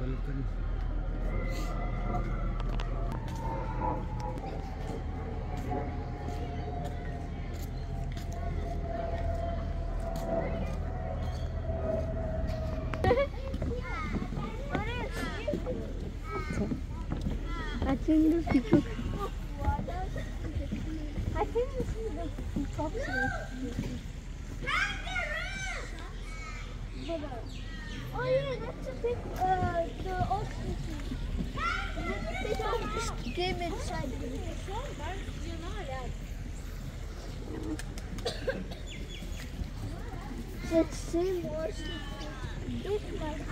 balcony. I think the people. I think this is the peacock place. Oh yeah, that's a big, the ocean. They don't just game inside. Let's see more. This one.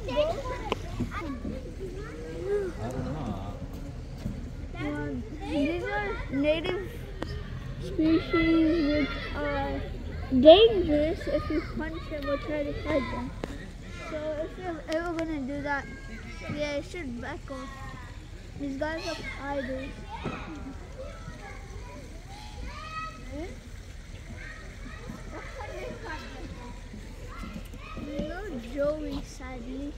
These are native species which are dangerous if you punch them or try to fight them. So if you're ever going to do that, yeah, you should back off. These guys are spiders. No Joey, sadly.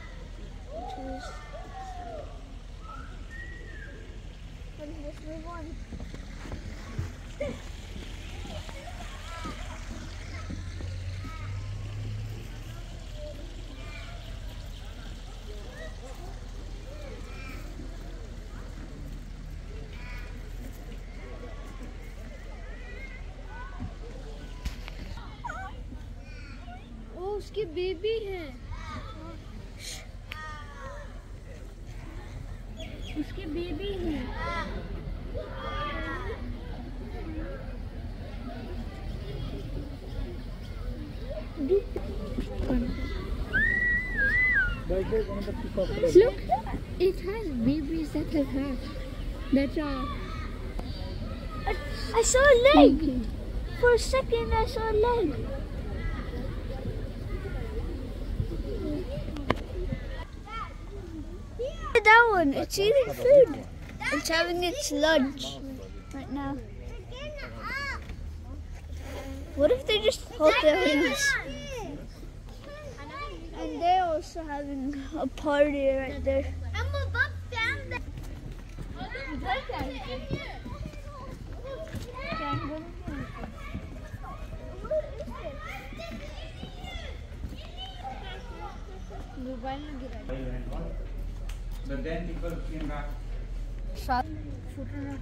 Let's move on. ओ उसके baby है उसके baby है Look, it has babies that have hatched. That are. I saw a leg. For a second, I saw a leg. That one, it's eating food. It's having its lunch right now. What if they just hold their hands? And they're also having a party right there. But then people came back.